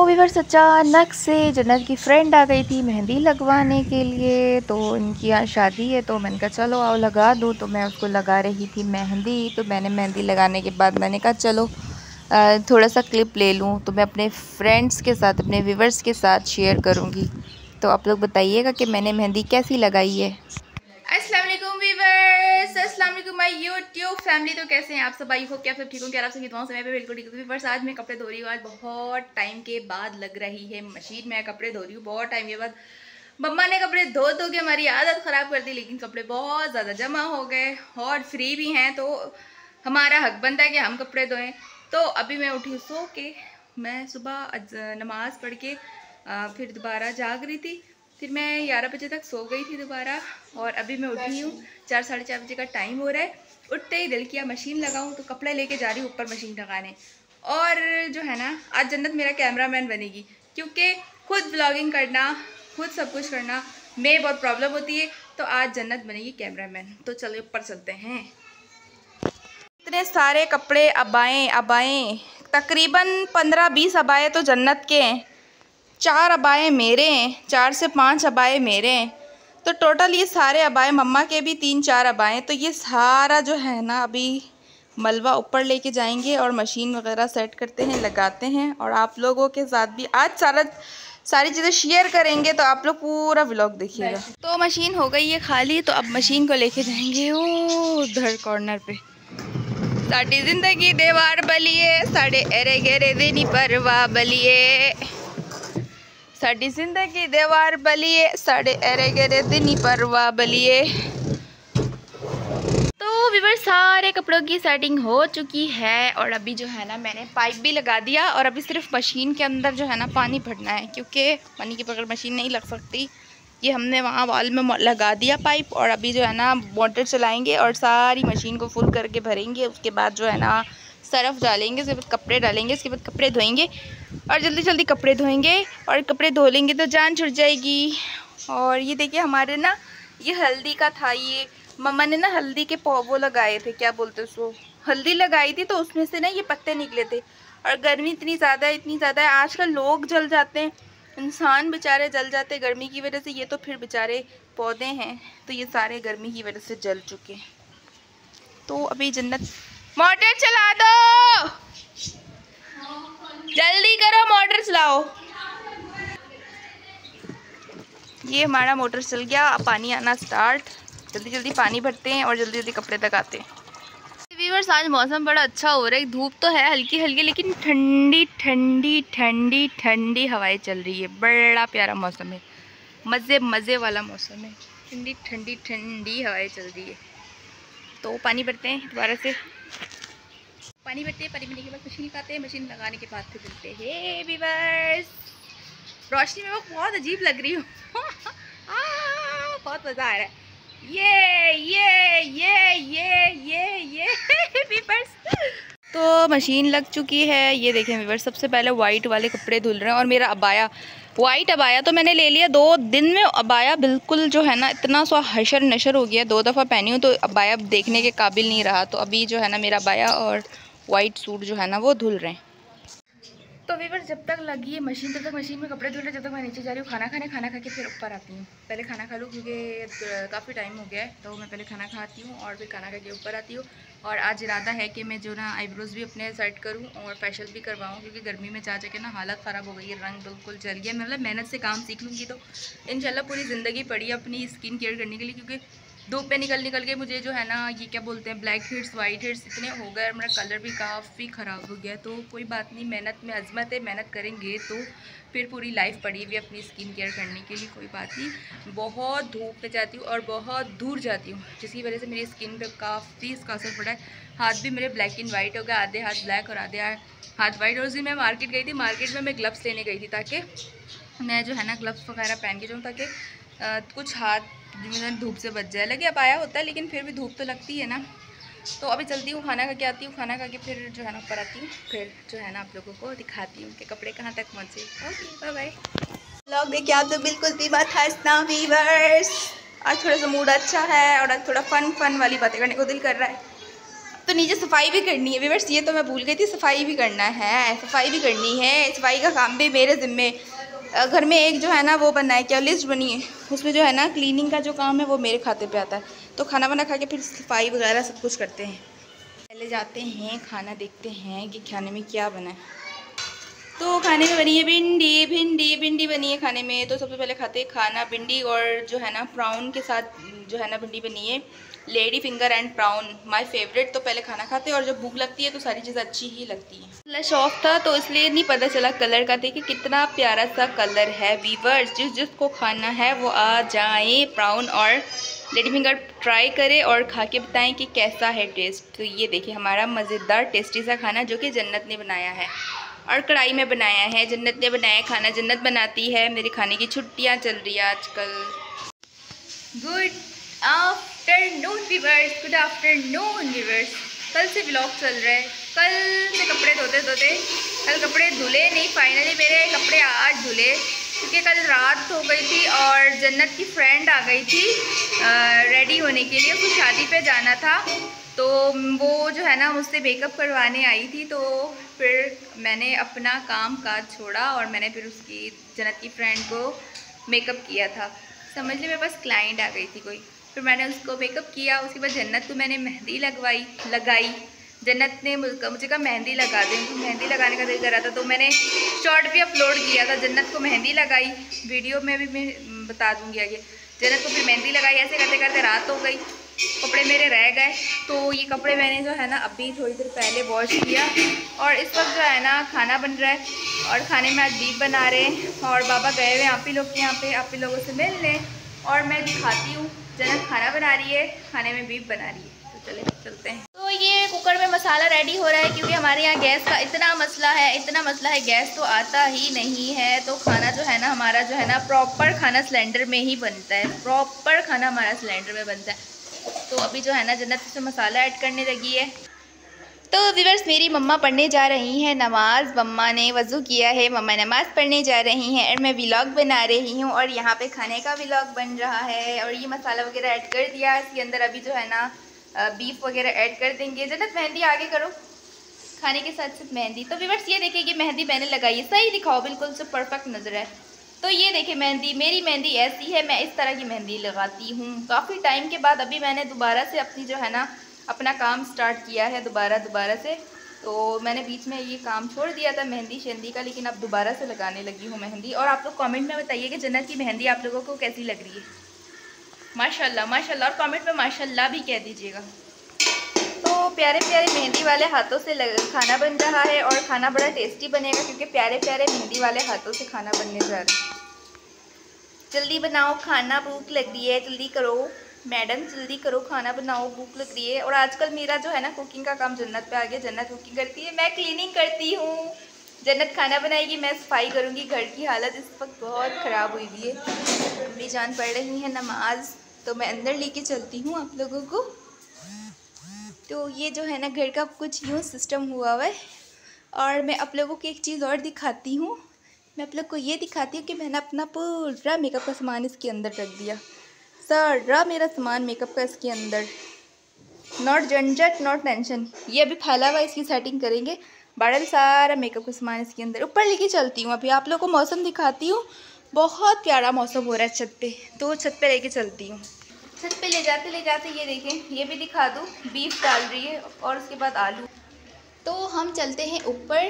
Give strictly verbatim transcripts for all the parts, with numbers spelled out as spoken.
Viewers अचानक से जन्नत की फ्रेंड आ गई थी मेहंदी लगवाने के लिए। तो इनकी यहाँ शादी है तो मैंने कहा चलो आओ लगा दूँ। तो मैं उसको लगा रही थी मेहंदी। तो मैंने मेहंदी लगाने के बाद मैंने कहा चलो थोड़ा सा क्लिप ले लूँ। तो मैं अपने फ्रेंड्स के साथ अपने वीवर्स के साथ शेयर करूँगी। तो आप लोग बताइएगा कि मैंने मेहंदी कैसी लगाई है। अस्सलाम वालेकुम वीवर्स, अस्सलाम वालेकुम माय यूट्यूब फैमिली। तो कैसे हैं आप सब? आई होप कि आप सब ठीक होंगे। आप सब दुआओं से मैं भी बिल्कुल ठीक हूँ। वीवर्स आज मैं कपड़े धो रही हूँ। आज बहुत टाइम के बाद लग रही है मशीन में कपड़े धो रही हूँ। बहुत टाइम के बाद मम्मा ने कपड़े धो धो के हमारी आदत ख़राब कर दी, लेकिन कपड़े बहुत ज़्यादा जमा हो गए और फ्री भी हैं तो हमारा हक बनता है कि हम कपड़े धोएँ। तो अभी मैं उठी सो के, मैं सुबह नमाज़ पढ़ के फिर दोबारा जाग रही थी। फिर मैं ग्यारह बजे तक सो गई थी दोबारा और अभी मैं उठी हूँ। चार साढ़े चार बजे का टाइम हो रहा है। उठते ही दिल किया मशीन लगाऊँ, तो कपड़े लेके जा रही हूँ ऊपर मशीन लगाने। और जो है ना, आज जन्नत मेरा कैमरामैन बनेगी, क्योंकि खुद व्लॉगिंग करना, खुद सब कुछ करना में बहुत प्रॉब्लम होती है। तो आज जन्नत बनेगी कैमरामैन। तो चलो ऊपर चलते हैं। इतने सारे कपड़े, अबाएँ अबाएँ तकरीबन पंद्रह बीस अबाएँ तो जन्नत के हैं, चार अबाएँ मेरे हैं, चार से पाँच अबाएँ मेरे हैं। तो टोटल ये सारे अबाएँ, मम्मा के भी तीन चार अबाएँ। तो ये सारा जो है ना अभी मलबा ऊपर लेके जाएंगे और मशीन वगैरह सेट करते हैं, लगाते हैं। और आप लोगों के साथ भी आज सारा सारी चीज़ें शेयर करेंगे, तो आप लोग पूरा व्लॉग देखिएगा। तो मशीन हो गई है खाली, तो अब मशीन को लेके जाएंगे उधर कॉर्नर पे। साड़ी जिंदगी देवार बलिए, साढ़े एरे गेरे देनी परवा बलिए, साड़ी जिंदगी देवार बलिए, साढ़े एरे गेरे दिनी परवा बलिए। तो वीवर सारे कपड़ों की सेटिंग हो चुकी है और अभी जो है ना मैंने पाइप भी लगा दिया। और अभी सिर्फ मशीन के अंदर जो है ना पानी भरना है, क्योंकि पानी के बगैर मशीन नहीं लग सकती। ये हमने वहाँ वॉल में लगा दिया पाइप। और अभी जो है ना मोटर चलाएंगे और सारी मशीन को फुल करके भरेंगे। उसके बाद जो है ना सर्फ डालेंगे, उसके बाद कपड़े डालेंगे, उसके बाद कपड़े धोएंगे और जल्दी जल्दी कपड़े धोएंगे। और कपड़े धो लेंगे तो जान छुट जाएगी। और ये देखिए हमारे ना ये हल्दी का था, ये मम्मा ने ना हल्दी के वो लगाए थे, क्या बोलते उसको, हल्दी लगाई थी। तो उसमें से ना ये पत्ते निकले थे। और गर्मी इतनी ज़्यादा है, इतनी ज़्यादा है, आजकल लोग जल जाते हैं, इंसान बेचारे जल जाते हैं गर्मी की वजह से। ये तो फिर बेचारे पौधे हैं, तो ये सारे गर्मी की वजह से जल चुके हैं। तो अभी जन्नत, मोटर चला दो, जल्दी करो मोटर चलाओ। ये हमारा मोटर चल गया, पानी आना स्टार्ट। जल्दी जल्दी पानी भरते हैं और जल्दी जल्दी कपड़े लगाते हैं। व्यूअर्स आज मौसम बड़ा अच्छा हो रहा है। धूप तो है हल्की हल्की, लेकिन ठंडी ठंडी ठंडी ठंडी हवाएं चल रही है। बड़ा प्यारा मौसम है, मज़े मज़े वाला मौसम है। ठंडी ठंडी ठंडी हवाएं चल रही है। तो पानी भरते हैं दोबारा से, पानी भरते हैं। पानी भरने के बाद मशीन लगाते हैं, मशीन लगाने के बाद फिर चलते हैं। व्यूअर्स रोशनी में मैं बहुत अजीब लग रही हूँ। बहुत मज़ा आ रहा है। ये ये ये ये ये ये व्यूअर्स तो मशीन लग चुकी है। ये देखें व्यूअर्स, सबसे पहले वाइट वाले कपड़े धुल रहे हैं। और मेरा अबाया, वाइट अबाया तो मैंने ले लिया, दो दिन में अबाया बिल्कुल जो है ना इतना सा हशर नशर हो गया। दो दफ़ा पहनी हूँ तो अबाया देखने के काबिल नहीं रहा। तो अभी जो है ना मेरा अबाया और वाइट सूट जो है ना वो धुल रहे हैं। तो व्यूअर्स जब तक लगी है मशीन तब तक मशीन में कपड़े धुल रहे, जब तक मैं नीचे जा रही हूँ खाना खाने। खाना खा के फिर ऊपर आती हूँ। पहले खाना खा लूँ क्योंकि काफ़ी टाइम हो गया है, तो मैं पहले खाना खाती हूँ और फिर खाना खा के ऊपर आती हूँ। और आज इरादा है कि मैं जो ना आईब्रोज़ भी अपने सेट करूँ और फेशियल भी करवाऊँ, क्योंकि गर्मी में जा के ना हालत ख़राब हो गई है, रंग बिल्कुल जल गया। मतलब मेहनत से काम सीख लूँगी तो इंशाल्लाह पूरी ज़िंदगी पड़ी है अपनी स्किन केयर करने के लिए। क्योंकि धूप पे निकल निकल के मुझे जो है ना ये क्या बोलते हैं ब्लैक हेड्स वाइट हेड्स इतने हो गए और मेरा कलर भी काफ़ी ख़राब हो गया। तो कोई बात नहीं, मेहनत में अज़मत है, मेहनत करेंगे तो फिर पूरी लाइफ पड़ी हुई अपनी स्किन केयर करने के लिए। कोई बात नहीं, बहुत धूप में जाती हूँ और बहुत दूर जाती हूँ, जिसकी वजह से मेरी स्किन पे काफ़ी इसका असर पड़ा है। हाथ भी मेरे ब्लैक एंड वाइट हो गए, आधे हाथ ब्लैक और आधे हाथ वाइट। और उस दिन मैं मार्केट गई थी, मार्केट में मैं ग्लव्स लेने गई थी ताकि मैं जो है ना ग्लव्स वगैरह पहन के जाऊँ, ताकि आ, कुछ हाथ धूप से बच जाए। लगे अब आया होता है लेकिन फिर भी धूप तो लगती है ना। तो अभी चलती हूँ, खाना खा के आती हूँ, खाना खा के फिर जो है ना ऊपर आती हूँ, फिर जो है ना आप लोगों को दिखाती हूँ कि कपड़े कहाँ तक पहुँचे। Okay bye bye. व्लॉग देखिए आप तो बिल्कुल भी मत हंसना व्यूअर्स, आज थोड़ा सा मूड अच्छा है और आज थोड़ा फन फन वाली बातें करने को दिल कर रहा है। तो नीचे सफाई भी करनी है व्यूअर्स, ये तो मैं भूल गई थी, सफाई भी करना है, सफाई भी करनी है। सफाई का काम भी मेरे ज़िम्मे। घर में एक जो है ना वो बनना है, क्या लिस्ट बनी है, उसमें जो है ना क्लीनिंग का जो काम है वो मेरे खाते पे आता है। तो खाना वाना खा के फिर सफाई वगैरह सब कुछ करते हैं। पहले जाते हैं खाना देखते हैं कि खाने में क्या बना है। तो खाने में बनी है भिंडी, भिंडी भिंडी बनी है खाने में। तो सबसे पहले खाते हैं खाना, भिंडी और जो है ना प्राउन के साथ जो है ना भिंडी बनी है, lady finger and prawn, my favourite. तो पहले खाना खाते हैं और जब भूख लगती है तो सारी चीज़ अच्छी ही लगती है। शौक था तो इसलिए नहीं पता चला कलर का। देखिए कितना प्यारा सा कलर है वीवर्स, जिस जिसको खाना है वो आ जाए, प्राउन और लेडी फिंगर ट्राई करें और खा के बताएं कि कैसा है टेस्ट। तो ये देखिए हमारा मज़ेदार टेस्टी सा खाना जो कि जन्नत ने बनाया है और कढ़ाई में बनाया है। जन्नत ने बनाया खाना, जन्नत बनाती है। मेरे खाने की छुट्टियां चल रही है आजकल। Good afternoon viewers, good afternoon viewers. कल से व्लॉग चल रहा है, कल से कपड़े धोते धोते कल कपड़े धुले नहीं, फाइनली मेरे कपड़े आज धुले, क्योंकि कल रात हो गई थी और जन्नत की फ्रेंड आ गई थी रेडी होने के लिए, उसको शादी पे जाना था। तो वो जो है ना मुझसे मेकअप करवाने आई थी। तो फिर मैंने अपना काम काज छोड़ा और मैंने फिर उसकी जन्नत की फ्रेंड को मेकअप किया था। समझ लीजिए मेरे पास क्लाइंट आ गई थी कोई, फिर मैंने उसको मेकअप किया। उसके बाद जन्नत को मैंने मेहंदी लगवाई लगाई जन्नत ने मुझे कहा मेहंदी लगा दें, तो मेहंदी लगाने का दिल कर रहा था तो मैंने शॉर्ट भी अपलोड किया था। जन्नत को मेहंदी लगाई, वीडियो में भी मैं बता दूँगी आगे। जन्नत को फिर मेहंदी लगाई, ऐसे करते करते रात हो गई, कपड़े मेरे रह गए। तो ये कपड़े मैंने जो है ना अभी थोड़ी देर पहले वॉश किया और इस वक्त जो है ना खाना बन रहा है और खाने में आज बीफ बना रहे हैं और बाबा गए हुए आप ही लोग के यहाँ पे, आप ही लोगों से मिल लें और मैं दिखाती हूँ। जन्नत खाना बना रही है, खाने में बीफ बना रही है, तो चले चलते हैं। तो ये कुकर में मसाला रेडी हो रहा है क्योंकि हमारे यहाँ गैस का इतना मसला है, इतना मसला है, गैस तो आता ही नहीं है। तो खाना जो है ना हमारा जो है ना प्रॉपर खाना सिलेंडर में ही बनता है, प्रॉपर खाना हमारा सिलेंडर में बनता है। तो अभी जो है ना जन्नत से मसाला ऐड करने लगी है। तो व्यूअर्स मेरी मम्मा पढ़ने जा रही हैं नमाज़, मम्मा ने वज़ू किया है, मम्मा नमाज़ पढ़ने जा रही हैं और मैं व्लॉग बना रही हूँ और यहाँ पे खाने का व्लॉग बन रहा है। और ये मसाला वगैरह ऐड कर दिया, इसके अंदर अभी जो है ना बीफ वगैरह ऐड कर देंगे। जन्नत मेहंदी आगे करो, खाने के साथ साथ मेहंदी। तो व्यूअर्स ये देखिए कि मेहंदी मैंने लगाई है, सही दिखाओ, बिल्कुल से परफेक्ट नज़र है। तो ये देखिए मेहंदी, मेरी मेहंदी ऐसी है, मैं इस तरह की मेहंदी लगाती हूँ। काफ़ी टाइम के बाद अभी मैंने दोबारा से अपनी जो है ना अपना काम स्टार्ट किया है दोबारा दोबारा से। तो मैंने बीच में ये काम छोड़ दिया था मेहंदी शेंदी का, लेकिन अब दोबारा से लगाने लगी हूँ मेहंदी। और आप लोग कमेंट में बताइए कि जन्नत की मेहंदी आप लोगों को कैसी लग रही है। माशाल्लाह माशाल्लाह, और कमेंट में माशाल्लाह भी कह दीजिएगा। तो प्यारे प्यारे मेहंदी वाले हाथों से खाना बन रहा है और खाना बड़ा टेस्टी बनेगा क्योंकि प्यारे प्यारे मेहंदी वाले हाथों से खाना बनने जा रहा है। जल्दी बनाओ खाना, भूख लग रही है, जल्दी करो मैडम, जल्दी करो खाना बनाओ, भूख लग रही है। और आजकल मेरा जो है ना कुकिंग का काम जन्नत पे आ गया, जन्नत कुकिंग करती है, मैं क्लीनिंग करती हूँ। जन्नत खाना बनाएगी, मैं सफाई करूँगी। घर की हालत इस वक्त बहुत ख़राब हुई हुई है। अम्मी जान पढ़ रही है नमाज, तो मैं अंदर लेके चलती हूँ आप लोगों को। तो ये जो है ना घर का कुछ यूँ सिस्टम हुआ हुआ है। और मैं आप लोगों को एक चीज़ और दिखाती हूँ, मैं आप लोग को ये दिखाती हूँ कि मैंने अपना पूरा मेकअप का सामान इसके अंदर रख दिया, सारा मेरा सामान मेकअप का इसके अंदर। नॉट झंझट, नॉट टेंशन। ये अभी फैला हुआ, इसकी सेटिंग करेंगे। बड़ा सारा मेकअप का सामान इसके अंदर ऊपर लेके चलती हूँ। अभी आप लोग को मौसम दिखाती हूँ, बहुत प्यारा मौसम हो रहा है छत पे, तो छत पे लेके चलती हूँ। छत पे ले जाते ले जाते ये देखें, ये भी दिखा दूँ, बीफ डाल रही है और उसके बाद आलू। तो हम चलते हैं ऊपर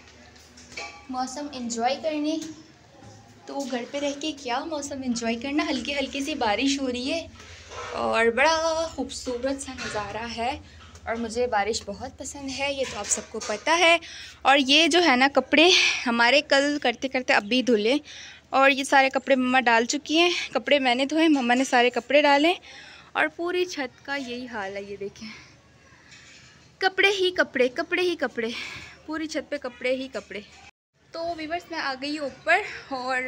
मौसम एंजॉय करने। तो घर पे रह के क्या मौसम एंजॉय करना, हल्की हल्की सी बारिश हो रही है और बड़ा खूबसूरत सा नज़ारा है और मुझे बारिश बहुत पसंद है, ये तो आप सबको पता है। और ये जो है ना कपड़े हमारे कल करते करते अभी धुले और ये सारे कपड़े मम्मा डाल चुकी हैं। कपड़े मैंने धोए, मम्मा ने सारे कपड़े डाले और पूरी छत का यही हाल है। ये देखें, कपड़े ही कपड़े, कपड़े ही कपड़े, पूरी छत पे कपड़े ही कपड़े। तो व्यूअर्स मैं आ गई ऊपर और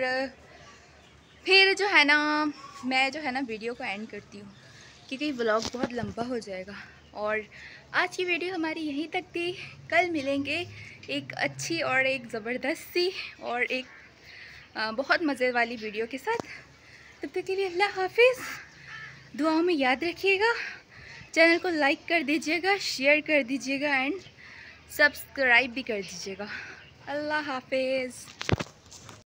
फिर जो है ना मैं जो है ना वीडियो को एंड करती हूँ क्योंकि व्लॉग बहुत लंबा हो जाएगा। और आज की वीडियो हमारी यहीं तक थी। कल मिलेंगे एक अच्छी और एक ज़बरदस्त सी और एक आ, बहुत मज़े वाली वीडियो के साथ। तब तक के लिए अल्लाह हाफिज़, दुआओं में याद रखिएगा। चैनल को लाइक कर दीजिएगा, शेयर कर दीजिएगा एंड सब्सक्राइब भी कर दीजिएगा। अल्लाह हाफिज़।